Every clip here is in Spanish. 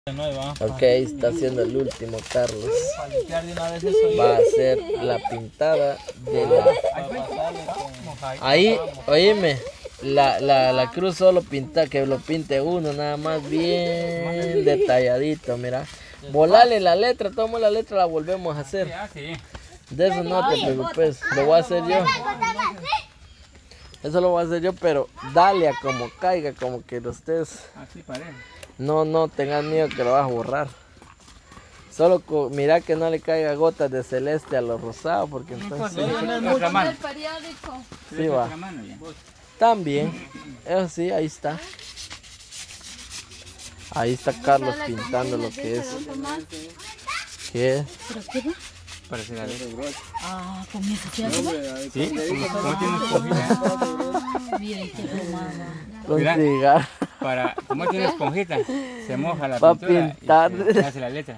Ok, está haciendo el último Carlos. Va a hacer la pintada de la... Ahí, oíme, la cruz solo pinta, que lo pinte uno, nada más bien detalladito, mira. Volale la letra, toma la letra, la volvemos a hacer. De eso no te preocupes, lo voy a hacer yo. Eso lo voy a hacer yo, pero dale a como caiga, como que lo estés... Así parece. No tengas miedo que lo vas a borrar. Solo mira que no le caiga gotas de celeste a lo rosado, porque entonces... Sí va. También, eso sí, ahí está. Ahí está Carlos pintando lo que es. ¿Qué es? Parece la letra. Ah, comienza a hacer. Sí, ¿cómo tiene esponjita? Miren qué fumada. Con Mira. cigarro. ¿Cómo tiene esponjita? Se moja la Va a pintura pintar. y se hace la letra.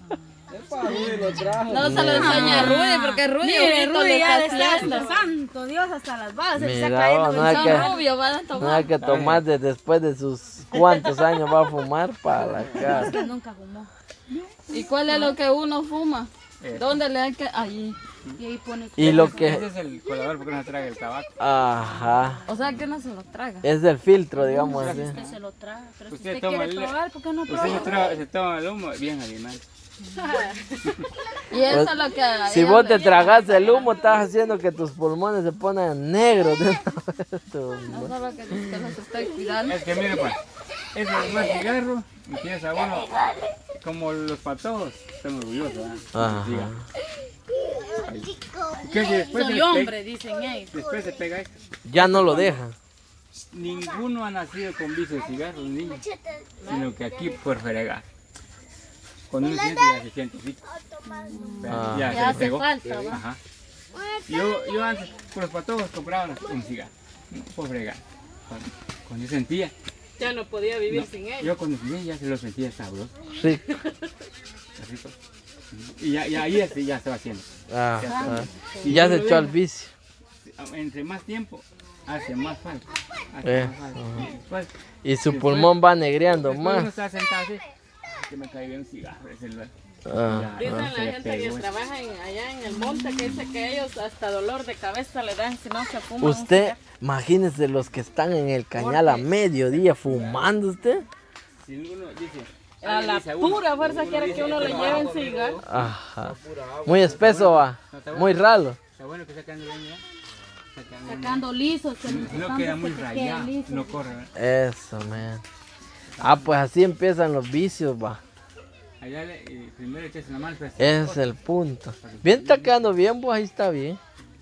No se lo enseña a Rudy, porque Rudy ya está hasta santo Dios, hasta las balas. Se está Mira, cayendo. no hay que, rubio, van a no tomar. hay que tomar después de sus cuántos años va a fumar para la casa. Que nunca fumó. ¿Y cuál es lo que uno fuma? ¿Dónde le hay que...? Ahí. Y ahí pone. Y lo Ese que... es el colador porque no se traga el tabaco. Ajá. O sea que no se lo traga. Es del filtro, digamos así. Usted se lo traga. Pero si Usted usted toma quiere el- probar, ¿por qué no Usted prueba? se toma el humo bien animal. Y eso es lo que... a Si ella vos le- te tragas el humo, estás haciendo que tus pulmones se pongan negros. No solo que los estoy cuidando. Es que mire pues, ese es el cigarro y piensa uno, como los patojos, están orgullosos. Ajá. Diga. Que si después Soy se hombre, dicen ellos. después se pega esto. Ya no lo dejan. Ninguno ha nacido con vicio de cigarro, niño, sino que aquí por fregar. Cuando uno siente, ya se siente rico. Ah. Ya Ya se le hace pegó. falta, ¿va? Ajá. Yo antes, por los patojos, compraba un cigarro, por fregar. Cuando yo sentía, Ya no podía vivir no, sin ellos. yo cuando sentía ya se lo sentía sabroso, Rico. rico. Y ya ahí ya se va haciendo. Ajá. Y Ya yo se lo echó al dejo, vicio. entre más tiempo, hace más falta. Eh, Más falta. Y después, Y su pulmón va negreando después uno más. está sentado así, que me cae bien un cigarro, ese lugar. Ah, Dicen la se le gente pegó que eso. trabaja allá en el monte que dice que ellos hasta dolor de cabeza le dan si no se fuman. usted, imagínese los que están en el cañal a mediodía fumando usted. Si uno dice, A la pura fuerza quiere que uno le lleve un cigarro. Ajá. Muy espeso va. Muy ralo. está bueno que está quedando bien ya. Está quedando bien. Sacando lisos. No queda muy rayado, no corre. ¿verdad? Eso, man. Ah, pues así empiezan los vicios, va. Allá primero echas una mano. Ese es el punto. Bien, está quedando bien, pues ahí está bien.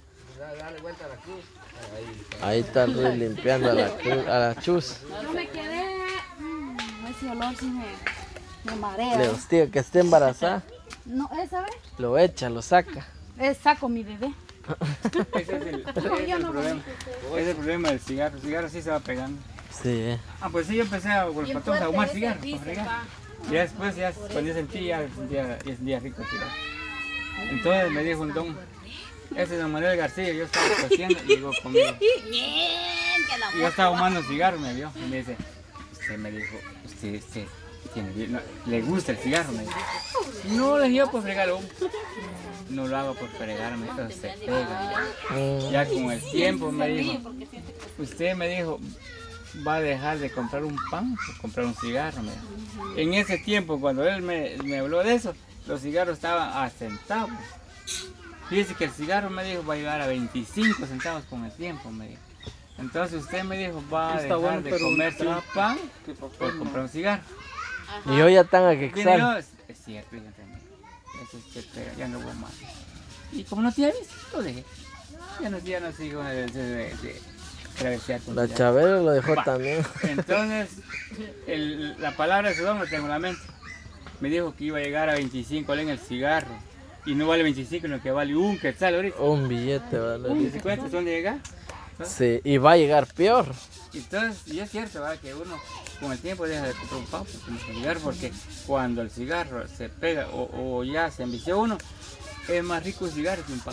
Ahí está el Luis limpiando a la chus. No me quedé. Ese olor sí me Le marea. hostiga que esté embarazada. No, ¿esa vez? Lo echa, lo saca. Saco mi bebé. Ese es el problema. Ese es el problema del cigarro. El cigarro sí se va pegando. Sí. Ah, pues sí, yo empecé por los patojos a fumar cigarro. Para fregar. Y ya después, cuando yo sentía rico el cigarro. Entonces me dijo un don, ese es don Manuel García, yo estaba cociendo y llegó conmigo. Y yo estaba fumando un cigarro, me vio y me dice, usted me dijo, usted le gusta el cigarro, me dijo. No le dio por fregar humo. No lo hago por fregarme, eso se pega. Ya con el tiempo me dijo, usted me dijo, va a dejar de comprar un pan por comprar un cigarro. Me dijo. En ese tiempo, cuando él me habló de eso, los cigarros estaban a centavos. Fíjese que el cigarro me dijo va a llegar a 25 centavos con el tiempo, me dijo. Entonces usted me dijo va a dejar de comerse un pan por comprar un cigarro. Y hoy ya están a que Viene yo, exhalen. es cierto, ya entendí. Eso es que pega, ya no voy más. Y como no tiene visto, lo dejé. Ya no sigo de travesear con La cigarro. Chabelo lo dejó Va. también. Entonces, la palabra de ese don la tengo en la mente. Me dijo que iba a llegar a 25 en el cigarro. Y no vale 25, sino que vale un quetzal ahorita. Un billete, ¿Y vale. se cuenta dónde llegar? Sí, y va a llegar peor. Entonces, y es cierto, ¿verdad? Que uno con el tiempo deja de comprar un pan por un cigarro, porque cuando el cigarro se pega o ya se envició uno, es más rico un cigarro que un pan.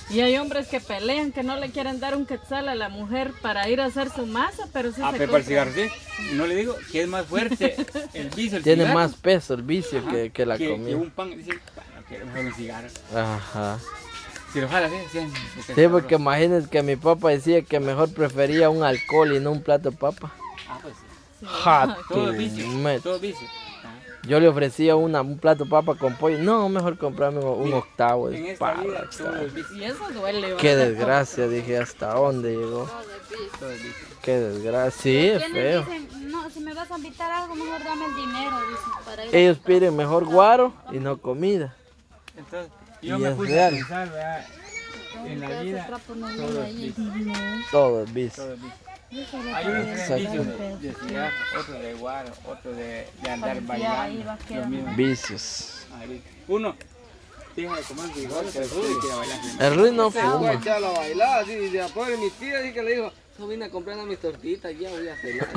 Y hay hombres que pelean, que no le quieren dar un quetzal a la mujer para ir a hacer su masa, pero sí se pero para el cigarro, sí. No le digo que es más fuerte el vicio, el Tiene cigarro, más peso el vicio que la que comida. un pan. Dice, no quiero mejor un cigarro. Ajá. Si lo jala, sí. Sí, porque imagínense que mi papá decía que mejor prefería un alcohol y no un plato de papa. Pues sí. Ja, Todo tu vicio, met. todo vicio. Yo le ofrecía un plato de papa con pollo. No, mejor comprarme un octavo En de esta papa. vida todo es vicio. Y eso duele. ¿va? Qué desgracia, dije, ¿hasta dónde llegó? Todo es vicio. Qué desgracia. Sí, es feo. Dicen, no, si me vas a invitar a algo, mejor dame el dinero, dicen, para ir. Ellos piden mejor guaro y no comida. Entonces, Y yo me es puse real. a pensar, ¿verdad? En la vida, todo es vicio. Todo es vicio. Todo es vicio. Hay unos que tienen vicios de cigarro, otros de guaro, otros de andar bailando, los mismos. Vicios. Uno, deja de comer frijoles, pero sí quiere bailar. El Ruiz no Se fue a fuma. echar a bailar, así, y después mi tía sí que le dijo, no vine a comprar mis tortitas, ya voy a cenar.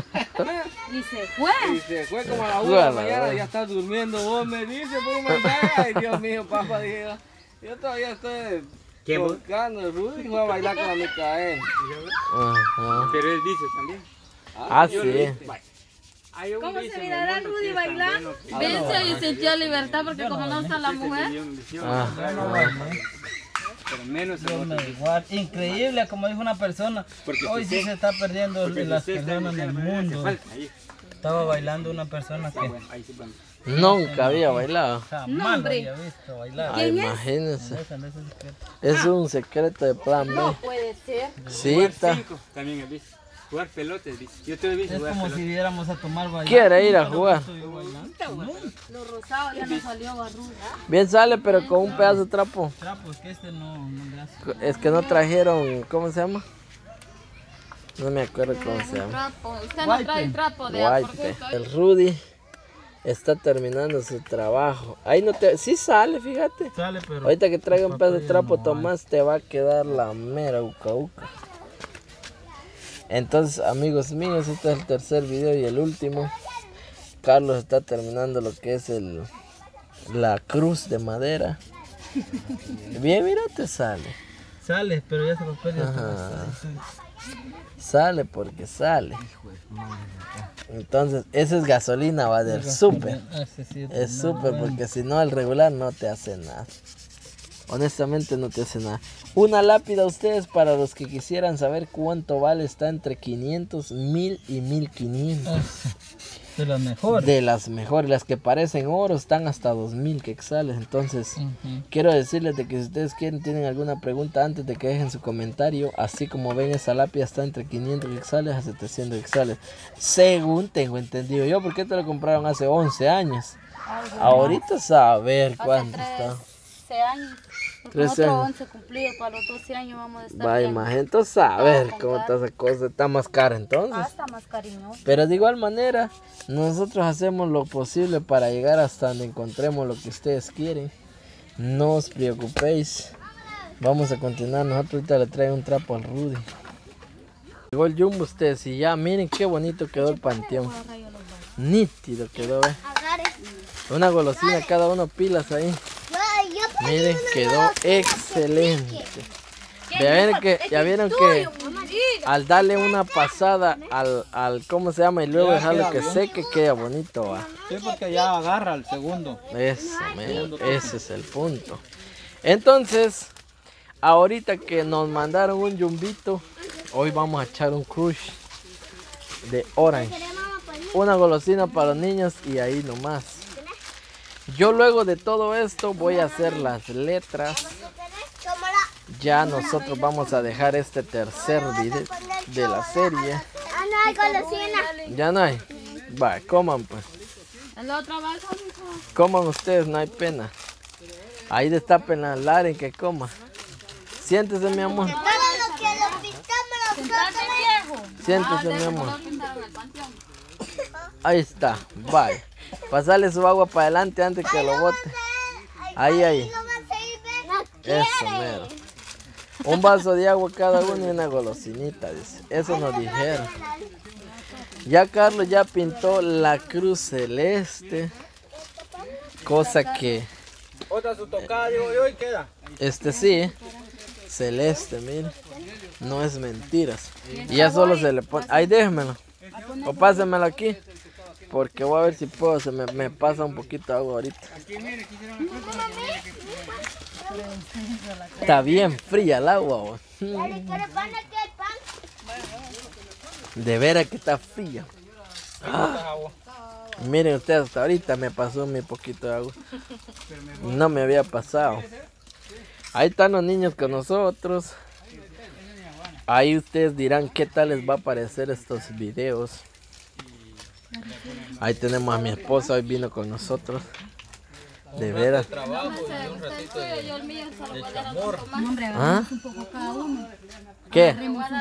Y se fue. Y se fue como a la 1 de la mañana, ya está durmiendo, vos me dices por un mensaje, ay Dios mío, papá, dije yo todavía estoy buscando el Rudy y fue a bailar con la Micael. Ajá. Pero es vicio también. Ah, Yo sí. le- Hay un ¿Cómo vicio se en el mirará mundo Rudy que es tan bailando? bueno que- Vicio y sintió libertad porque como no está la Ese mujer. millón, visión, Ah. pero menos en Yo otro. me igual. Increíble, como dijo una persona. Porque Hoy si sí usted- se está perdiendo Porque las si usted está personas en el hace mundo. falta, ahí, Estaba bailando una persona que bueno, ahí sí, bueno. Nunca había bailado. jamás lo había visto bailar. Ay, imagínense. Ese es el secreto. Es un secreto de plan B. Puede ser. Sí, Jugar está. 5 también es vicio. Jugar pelota es vicio. Yo te he visto Es jugar como pelota. si viéramos a tomar bailar. Quiere ir a jugar. Lo rosado ya no salió barruda. Bien sale, pero con un pedazo de trapo. Trapos, que este no le hace. Es que no trajeron, ¿cómo se llama? No me acuerdo cómo se llama. Trapo. Usted no trae trapo de White. El Rudy está terminando su trabajo. Ahí no te... Sí sale, fíjate. Sale, pero. Ahorita que traiga un pedazo de papel trapo, no hay. Tomás, te va a quedar la mera uca uca. Entonces, amigos míos, este es el tercer video y el último. Carlos está terminando lo que es la cruz de madera. Bien, mira, te sale. Sale, pero ya se papel ya Ajá. está. Sale porque sale. Entonces, esa es gasolina, va del súper. Ah, sí, sí, Es no, súper bueno. porque si no, el regular no te hace nada. Honestamente no te hace nada. Una lápida a ustedes para los que quisieran saber cuánto vale. Está entre 500, 1000 y 1500. De las mejores. De las mejores, las que parecen oro están hasta 2000 quetzales. Entonces, Ujú. quiero decirles de que si ustedes tienen alguna pregunta antes de que dejen su comentario, así como ven esa lápida está entre 500 quetzales a 700 quetzales. Según tengo entendido yo, ¿por qué te lo compraron hace 11 años? Ahorita saber cuánto está. 13 años. Porque 13 nosotros años. 11 cumplidos, para los 12 años vamos a estar Va, bien. imagínate saber cómo está esa cosa. Está más cara entonces. Hasta más cariñoso. Pero de igual manera, nosotros hacemos lo posible para llegar hasta donde encontremos lo que ustedes quieren. No os preocupéis. Vamos a continuar. Nosotros ahorita le traigo un trapo al Rudy. Llegó el Jumbo ustedes y ya miren qué bonito quedó el panteón. Nítido quedó, Una golosina cada uno, pilas ahí. Miren, quedó excelente. Ya vieron que al darle una pasada al ¿cómo se llama? Y luego dejarlo que seque, queda bonito, va. Sí, porque ya agarra el segundo. Eso, mero, ese es el punto. Entonces, ahorita que nos mandaron un yumbito, hoy vamos a echar un crush de orange. Una golosina para los niños y ahí nomás. Yo luego de todo esto voy a hacer las letras. Ya nosotros vamos a dejar este tercer video de la serie. Ah, no hay golosina. Ya no hay. Va, coman pues. En la otra balsa, Coman ustedes, no hay pena. Ahí destapen la Laren que coma. Siéntese, mi amor. Siéntese, mi amor. Ahí está, bye. Pasarle su agua para adelante antes que lo bote. Ahí. Eso, mero. Un vaso de agua cada uno y una golosinita, dice. Eso nos dijeron. Ya Carlos ya pintó la cruz celeste. Cosa que Otra su tocada, digo yo, y queda. Este sí, celeste, mire. No es mentiras. Y ya solo se le pone. Ahí déjemelo. O pásemelo aquí. Porque voy a ver si puedo. Se me pasa un poquito de agua ahorita. Está bien fría el agua. Vos. De veras que está fría. Ah. Miren ustedes, hasta ahorita me pasó mi poquito de agua. No me había pasado. Ahí están los niños con nosotros. Ahí ustedes dirán qué tal les va a parecer estos videos. Ahí tenemos a mi esposa, hoy vino con nosotros. De veras. ¿Ah? ¿Qué?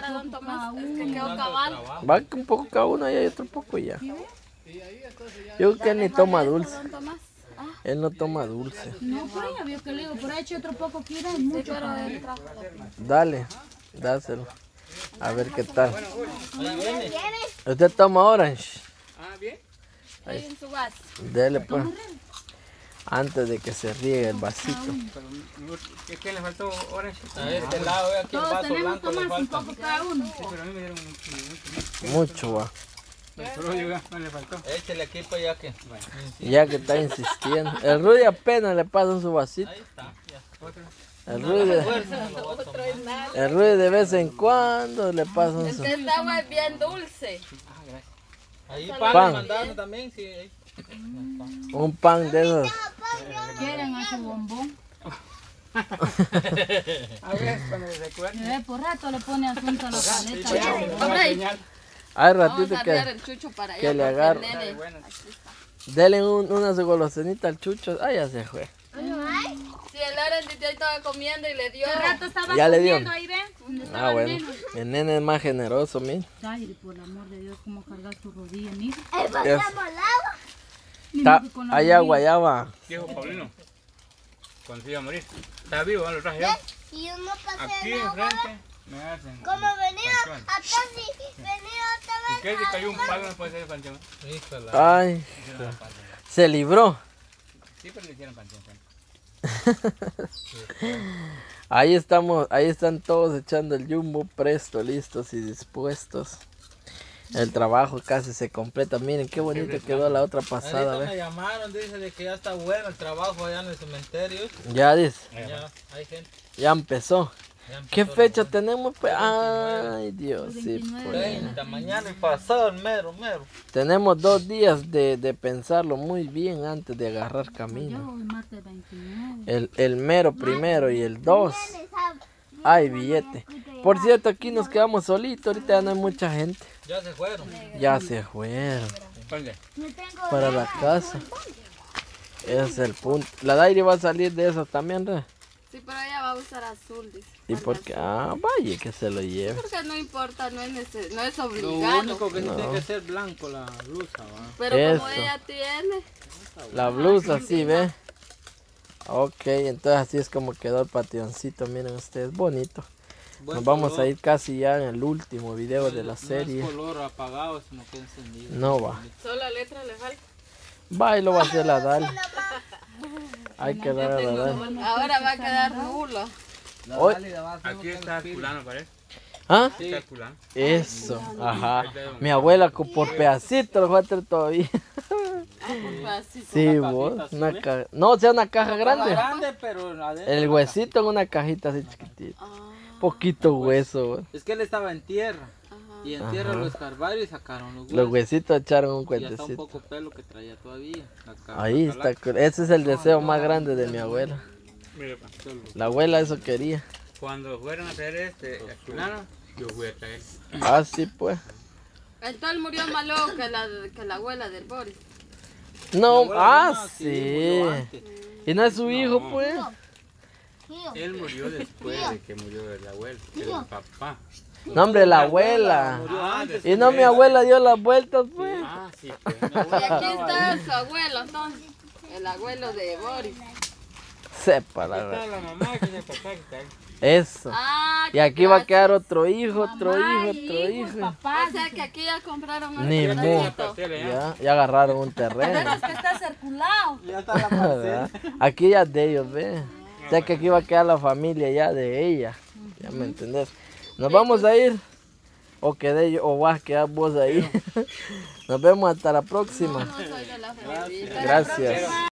Va un poco cada uno y hay otro poco ya. Yo creo que él ni toma dulce. Él no toma dulce. No, por ahí vio que le digo, por ahí eché otro poco que era mucho. Dale, dáselo. A ver qué tal. ¿Usted toma orange? Ah, bien. Ahí. Dele pues. Antes de que se riegue el vasito. ¿Qué le faltó orange? A este lado, ve aquí el Todos vaso tenemos blanco le tomás un falta. poco cada uno. Sí, pero a mí me dieron Mucho va. pero yo no le faltó. Échale aquí para allá que. Ya que está insistiendo. El Rudy apenas le pasa su vasito. Ahí está. Ya. El Rudy de vez en cuando le pasa su... Esta agua es bien dulce. Ahí Pan. pan mandando también, sí. Ahí. Un pan de esos. Quieren ese bombón. A ver, cuando se recuerden. Por rato le pone asunto a la paleta. Hombre, Hay vamos ratito a enviar que el chucho para allá. que le porque agarro. el nene- Denle unas golosenitas al chucho. Ah, ya se fue. Si el Aaron estaba comiendo y le dio. Hace rato estaba Ya le dio. comiendo ahí, ven. ¿Dónde estaba Ah, el bueno. nene? El nene es más generoso, mira. Ay, por el amor de Dios, ¿cómo cargas tu rodilla, mija? Hay agua, ya va. Dijo Paulino, cuando se iba a morir. Está vivo, lo traje yo. Y uno pasa Aquí el agua, enfrente me hacen. como venía panteón. acá, si venía otra ¿Y vez. qué? Si cayó un palo, no puede ser panteón. Híjole. Ay, se libró. Sí, pero le hicieron panteón. Ahí estamos, ahí están todos echando el jumbo, presto, listos y dispuestos. El trabajo casi se completa. Miren qué bonito quedó la otra pasada, Ahorita me ¿ve? llamaron, dice de que ya está bueno el trabajo allá en el cementerio. Ya dice, Ya, hay gente. ya empezó. Ya empezó ¿Qué la- fecha tenemos? Pues? Ay, Dios, sí, pues. 30, mañana y pasado el mero. Tenemos 2 días de pensarlo muy bien antes de agarrar Yo camino. el martes 29. El mero primero y el 2. Ay, billete. Por cierto, aquí nos quedamos solitos. Ahorita ya no hay mucha gente. Ya se fueron. Ya se fueron ¿Dónde? para la casa. Ese es el punto. La Dairi va a salir de eso también, ¿re? Sí, pero ella va a usar azul, dice. ¿Y por qué? Ah, vaya que se lo lleve. Porque no importa, no es Lo obligado. único que tiene que ser blanco la blusa, va. Pero como Eso. ella tiene. La blusa, sí, ve. Ok, entonces así es como quedó el pationcito. Miren ustedes, bonito. Buen Nos vamos color. a ir casi ya en el último video de la No serie. es color apagado, sino que encendido. No va. Solo la letra le falta. Va y lo va a hacer la Dali. Hay que dar a la Dali. Ahora va a quedar nulo. Hoy- Aquí está el fulano, parece. ¿Ah? Aquí está el fulano. Eso, ajá. Mi abuela por pedacitos lo va a traer todavía. Así. Sí, vos. Una caja. No, o sea, una caja grande. Grande, pero adentro. El huesito en una cajita así chiquitita. Poquito hueso, vos. Es que él estaba en tierra. Y en tierra lo escarbaron y sacaron los Los huesos. huesitos echaron un Y ya está un cuentecito. poco pelo que traía todavía. La Ahí calaca. está. Ese es el deseo más grande de mi abuela. Mire, pa. La abuela eso quería. Cuando fueron a hacer el fulano, yo fui a traer. Así pues. Entonces murió más loco que la abuela del Boris. No, abuela ah, sí, sí. murió antes. Y no es su hijo, pues. Él murió después de que murió el abuelo, el papá. No, hombre, la abuela. Murió antes. Y no, mi abuela dio las vueltas, pues. Ah, sí, pues. Y aquí está su abuelo, entonces. El abuelo de Boris. Sepa la Está verdad. la mamá, que es el papá que está ahí. Eso. Ah, Y aquí va a quedar otro hijo, otro hijo, Mamá y otro hijos, hijo. papá. O sea que aquí ya compraron un Ni mu. pedacito. Ya agarraron un terreno. Pero es que está circulado. Ya está la parcela. ¿Verdad? Aquí ya es de ellos, ve. O sea que aquí va a quedar la familia ya de ella. ¿Ya me entendés? Nos vamos a ir. O quedé yo, o vas a quedar vos ahí. Nos vemos hasta la próxima. No soy de la familia. Gracias.